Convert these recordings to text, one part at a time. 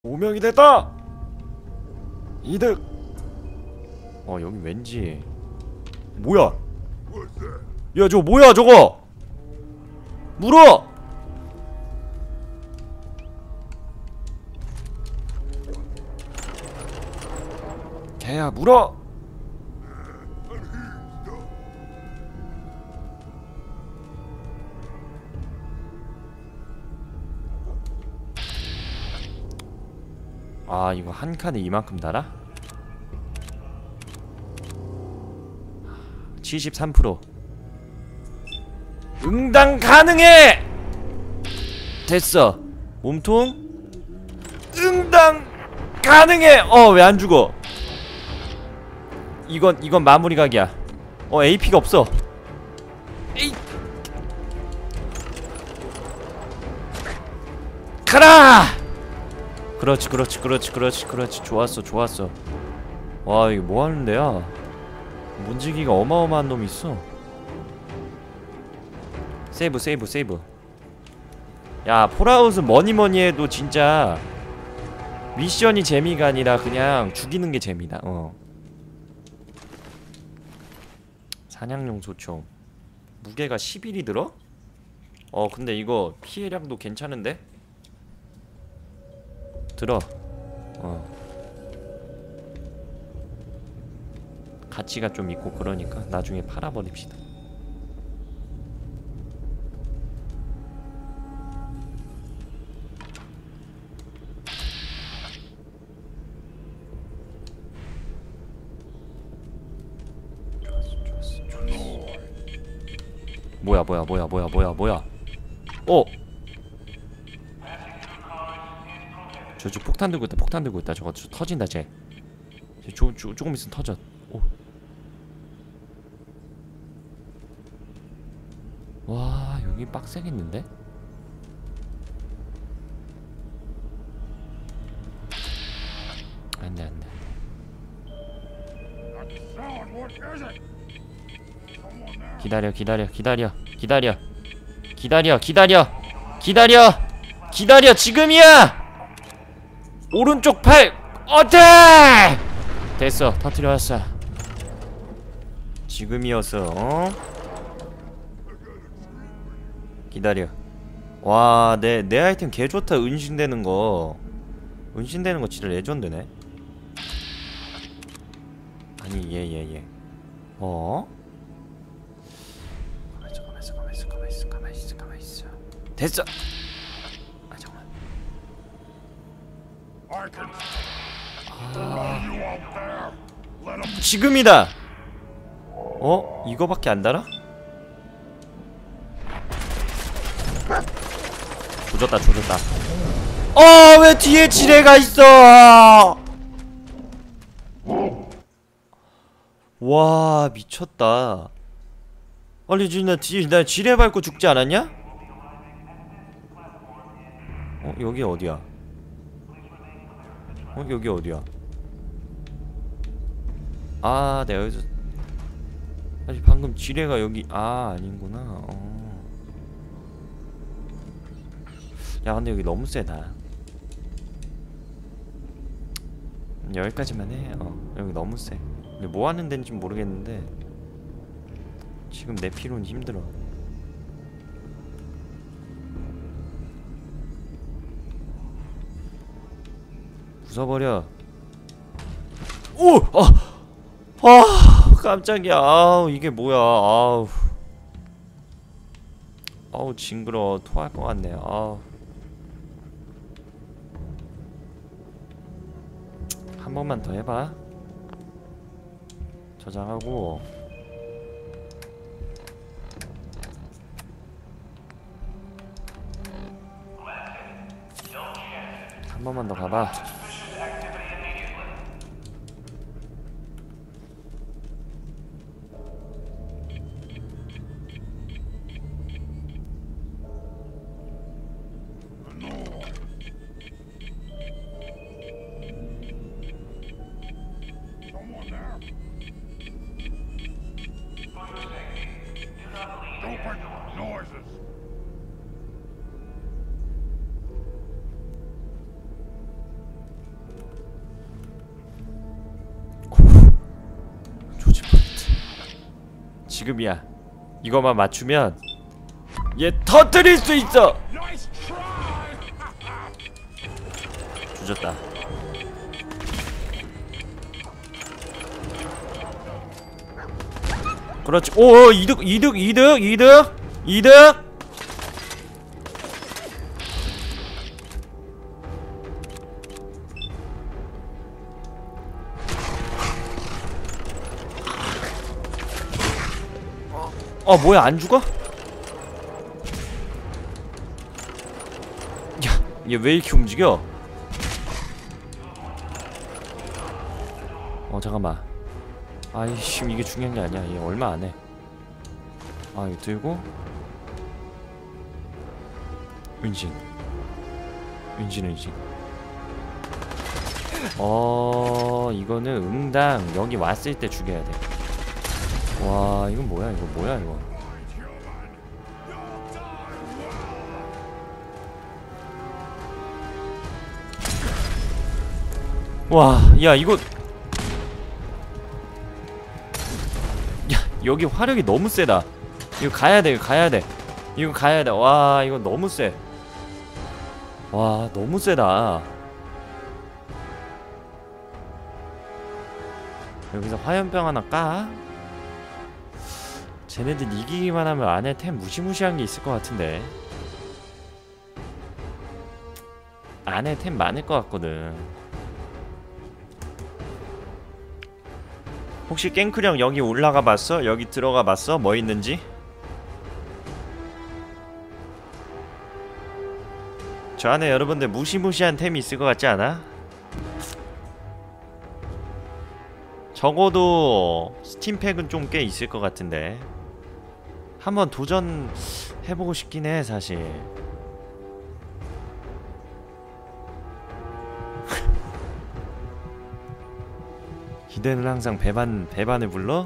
5명이 됐다! 이득! 여기 왠지 뭐야? 야 저거 뭐야 저거! 물어! 개야 물어! 아 이거 한 칸에 이만큼 달아? 73%. 응당 가능해! 됐어. 몸통 응당 가능해! 왜 안 죽어? 이건 마무리 각이야. AP가 없어. 에이. 가라! 그렇지. 좋았어. 와 이거 뭐하는 데야? 문지기가 어마어마한 놈이 있어. 세이브. 야 폴아웃은 뭐니뭐니 해도 진짜 미션이 재미가 아니라 그냥 죽이는 게 재미다. 사냥용 소총 무게가 11이 들어? 근데 이거 피해량도 괜찮은데? 들어. 가치가 좀 있고 그러니까 나중에 팔아버립시다. 뭐야. 저 폭탄 들고 있다. 저거 터진다 쟤. 조금 있으면 터져. 와 여기 빡세겠는데? 안돼. 기다려 지금이야! 오른쪽 팔 어택! 됐어 터뜨려왔어. 지금이었어. 기다려. 와 내 아이템 개좋다. 은신되는 거 진짜 레전드네. 아니 얘 가만있어. 됐어. 잠깐만. 지금이다. 이거밖에 안 달아? 조졌다. 왜 뒤에 지뢰가 있어? 와 미쳤다. 아니 지금 나 지뢰 밟고 죽지 않았냐? 여기 어디야? 여기 어디야? 내가 여기서 아니 방금 지뢰가 여기 아닌구나. 야 근데 여기 너무 세다. 여기까지만 해. 여기 너무 세. 근데 뭐 하는 데인지 모르겠는데 지금 내 피로는 힘들어. 부숴버려. 깜짝이야. 이게 뭐야. 징그러워. 토할 것 같네. 한 번만 더 해봐. 저장하고 한 번만 더 가봐. 지금이야. 이거만 맞추면 얘 터뜨릴 수 있어. 조졌다. 그렇지. 오, 이득. 뭐야, 안 죽어? 야, 얘 왜 이렇게 움직여? 잠깐만. 아이씨, 이게 중요한 게 아니야. 얘 얼마 안 해. 이거 들고 은신. 이거는 응당 여기 왔을 때 죽여야 돼. 와, 이건 뭐야? 이거. 와, 야, 이거. 야, 여기 화력이 너무 세다. 이거 가야 돼. 와, 이거 너무 세. 와, 너무 세다. 여기서 화염병 하나 까? 쟤네들 이기기만 하면 안에 템 무시무시한 게 있을 것 같은데. 안에 템 많을 것 같거든. 혹시 깽크령 여기 올라가 봤어? 여기 들어가 봤어? 뭐 있는지? 저 안에 여러분들 무시무시한 템이 있을 것 같지 않아? 적어도 스팀팩은 좀 꽤 있을 것 같은데. 한번 도전해보고 싶긴 해, 사실. 기대는 항상 배반을 불러?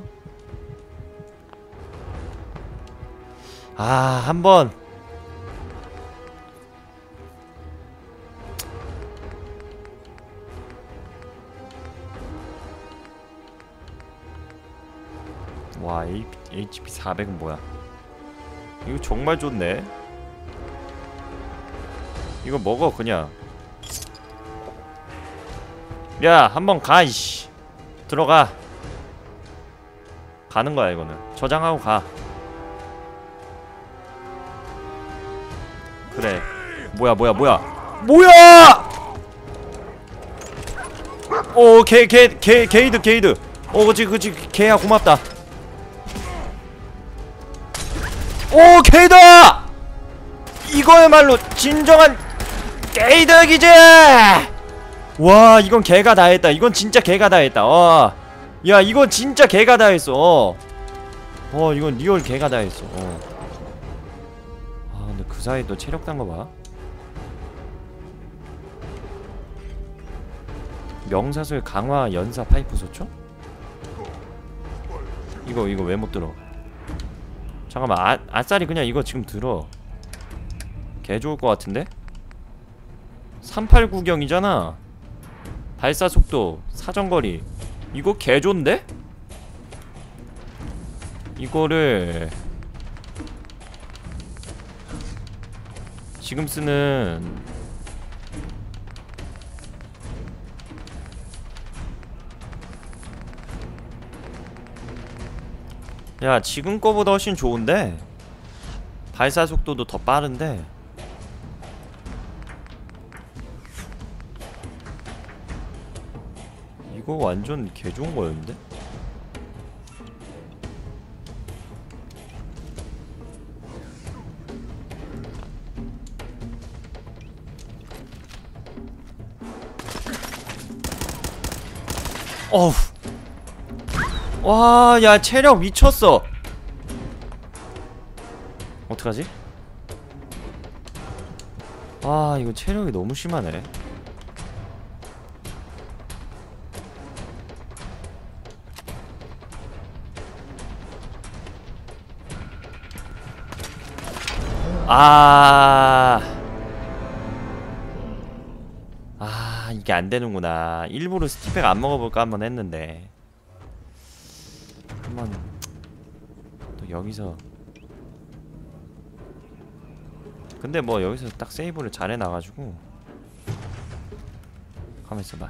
한번 와, HP 400은 뭐야? 이거 정말 좋네. 이거 먹어 그냥. 야, 한번 가 이씨. 들어가. 가는 거야 이거는. 저장하고 가. 그래. 뭐야. 오, 게이드. 그치. 개야 고맙다. 오, 게이드야! 이거야말로 진정한 게이드기지! 와, 이건 개가 다 했다. 이건 진짜 개가 다 했다. 야, 이건 진짜 개가 다 했어. 이건 리얼 개가 다 했어. 근데 그 사이 또 체력 단 거 봐. 명사술 강화 연사 파이프 소총? 이거 왜 못 들어? 잠깐만, 아싸리 그냥 이거 지금 들어. 개 좋을 것 같은데? 389경이잖아. 발사속도, 사정거리. 이거 개 좋은데? 이거를 지금 쓰는 야, 지금 거보다 훨씬 좋은데? 발사속도도 더 빠른데? 이거 완전 개 좋은 거였는데? 어우. 와, 야, 체력 미쳤어. 어떡하지? 이거 체력이 너무 심하네. 이게 안 되는구나. 일부러 스티팩 안 먹어볼까 한번 했는데. 한번 또 여기서 근데 뭐 여기서 딱 세이브를 잘 해놔가지고 가만있어봐.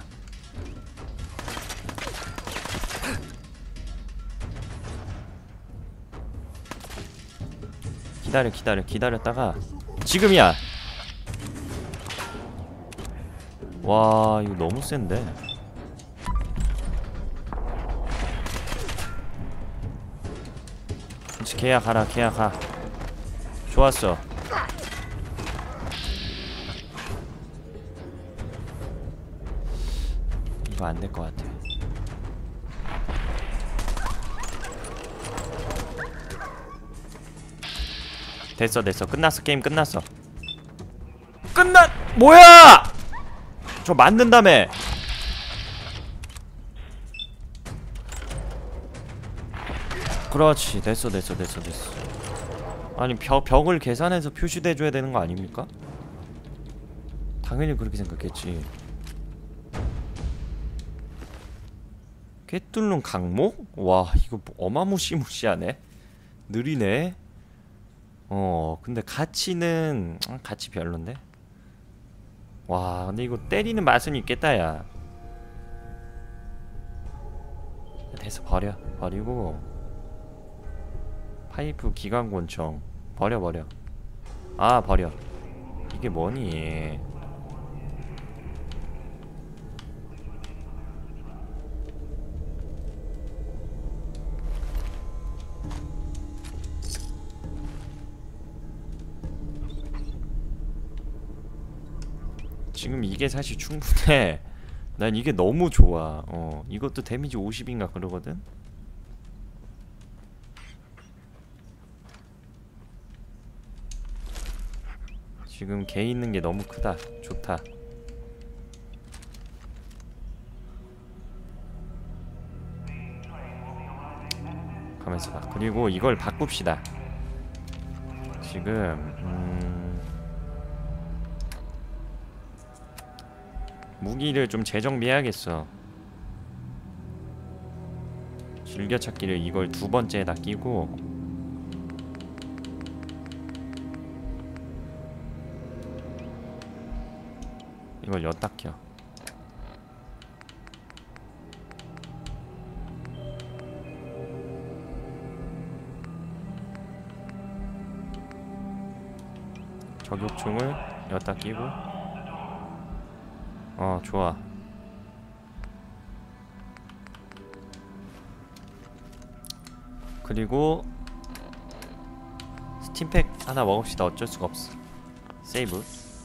기다렸다가 지금이야. 와 이거 너무 센데. 그렇지 걔야 가라 걔야 가. 좋았어. 이거 안 될 것 같아. 됐어 끝났어. 게임 끝났어. 뭐야! 저 맞는다며. 그렇지 됐어. 아니 벽을 계산해서 표시돼줘야 되는 거 아닙니까? 당연히 그렇게 생각했지. 꿰뚫는 강목? 와 이거 어마무시무시하네. 느리네. 근데 가치는 가치 별론데. 와 근데 이거 때리는 맛은 있겠다 야. 됐어 버리고 파이프 기관권총 버려. 아 버려. 이게 뭐니. 지금 이게 사실 충분해. 난 이게 너무 좋아. 이것도 데미지 50인가 그러거든? 지금 개 있는 게 너무 크다. 좋다. 가만있어 봐. 그리고 이걸 바꿉시다. 지금 무기를 좀 재정비해야겠어. 즐겨찾기를 이걸 두 번째에다 끼고 이걸 여기다 껴. 저격총을 여기다 끼고 좋아. 그리고 스팀팩 하나 먹읍시다. 어쩔 수가 없어. 세이브.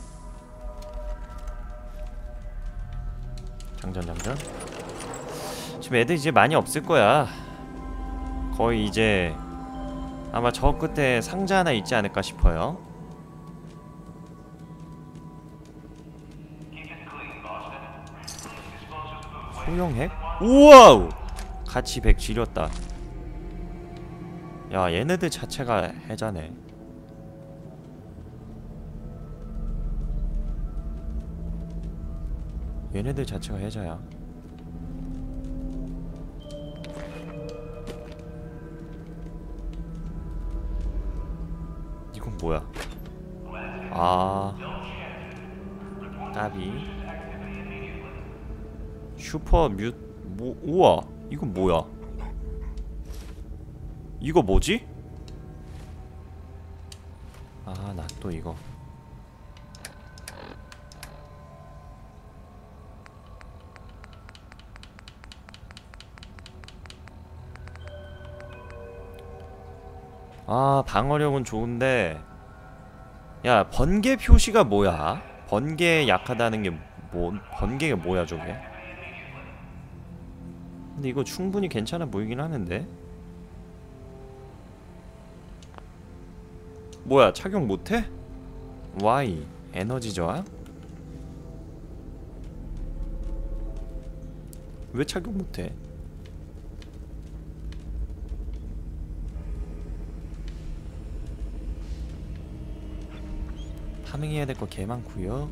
장전. 지금 애들 이제 많이 없을 거야. 거의 이제 아마 저 끝에 상자 하나 있지 않을까 싶어요. 소형핵? 우와우! 같이 100 지렸다. 야 얘네들 자체가 해자네. 얘네들 자체가 해자야. 이건 뭐야? 아 까비. 슈퍼 우와 이건 뭐야? 이거 뭐지? 아 나 또 이거 방어력은 좋은데 야 번개 표시가 뭐야? 번개에 약하다는 게 번개가 뭐야 저게? 근데 이거 충분히 괜찮아 보이긴 하는데. 뭐야 착용 못해? Y 에너지 저항? 왜 착용 못해? 파밍해야 될 거 개 많구요.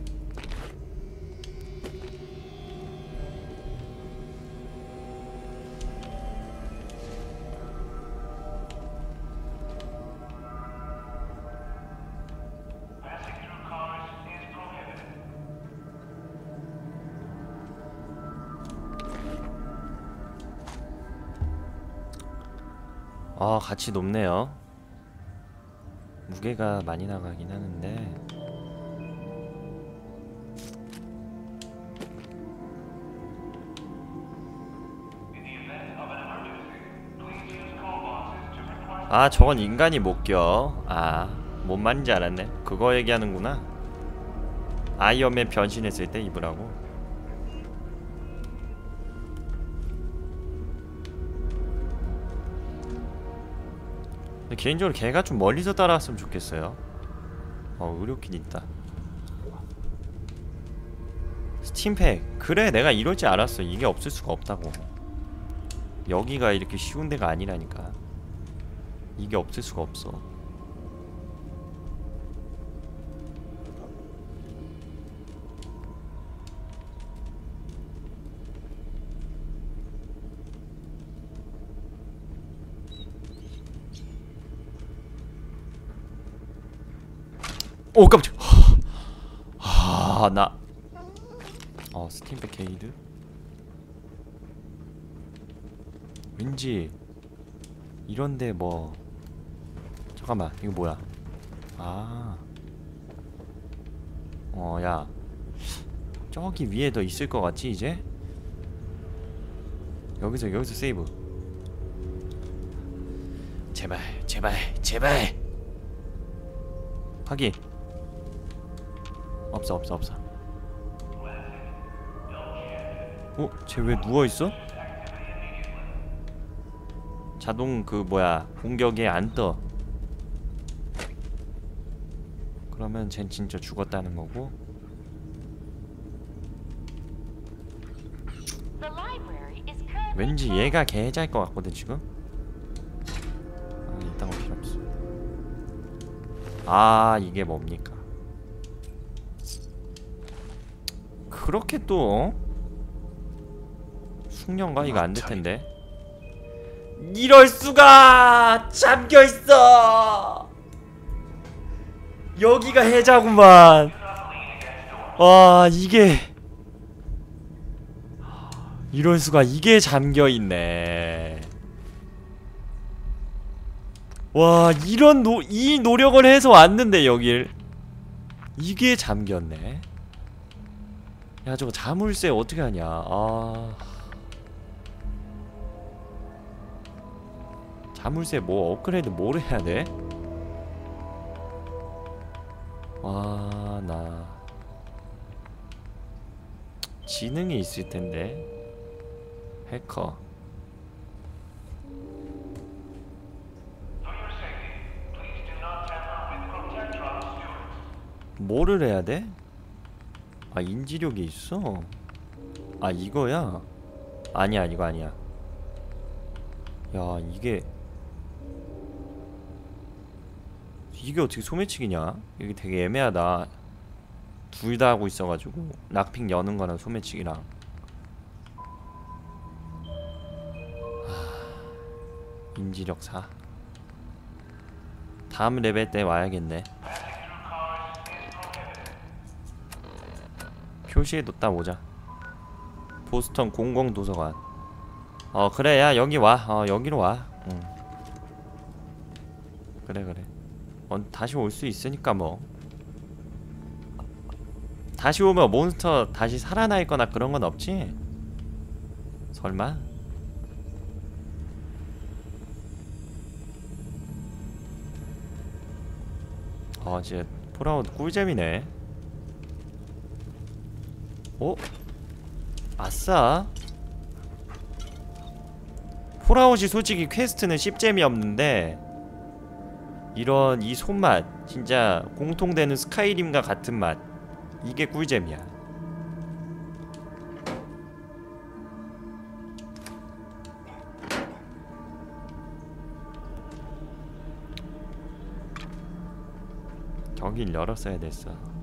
아, 같이 높네요. 무게가 많이 나가긴 하는데. 아, 저건 인간이 못 껴. 아, 뭔 말인지 알았네. 그거 얘기하는구나. 아이언맨 변신했을 때 입으라고. 근데 개인적으로 걔가 좀 멀리서 따라왔으면 좋겠어요. 의료킷 있다. 스팀팩. 그래, 내가 이럴 줄 알았어. 이게 없을 수가 없다고. 여기가 이렇게 쉬운 데가 아니라니까. 이게 없을 수가 없어. 오, 깜짝. 나 스팀백 게이드? 왠지 이런데 뭐. 잠깐만, 이거 뭐야? 야, 저기 위에 더 있을 것 같지 이제? 여기서 세이브. 제발 확인. 없어. 쟤 왜 누워있어? 자동 그 뭐야, 공격에 안 떠. 그러면 쟨 진짜 죽었다는 거고. 왠지 얘가 개자일 것 같거든 지금. 이딴 거 필요 없어. 이게 뭡니까? 그렇게 또 숙련가 이거 안 될 텐데. 이럴 수가! 잠겨 있어. 여기가 해자구만. 이게 이럴 수가. 이게 잠겨 있네. 와, 이 노력을 해서 왔는데 여길 이게 잠겼네. 야, 저거 자물쇠 어떻게 하냐. 자물쇠 뭐 업그레이드 뭐를 해야 돼? 나 지능이 있을 텐데. 해커. 뭐를 해야 돼? 인지력이 있어. 이거야? 아니야, 이거 아니야. 야, 이게 어떻게 소매치기냐? 이게 되게 애매하다. 둘 다 하고 있어가지고. 락픽 여는 거랑 소매치기랑. 인지력 4. 다음 레벨 때 와야겠네. 표시에 뒀다 오자. 보스턴 공공도서관. 그래, 야, 여기 와. 여기로 와. 그래. 다시 올 수 있으니까 뭐. 다시 오면 몬스터 다시 살아나 있거나 그런 건 없지? 설마? 진짜 폴아웃 꿀잼이네. 아싸. 폴아웃이 솔직히 퀘스트는 씹잼이 없는데 이런 이 손맛, 진짜 공통되는 스카이림과 같은 맛, 이게 꿀잼이야. 저길 열었어야 됐어.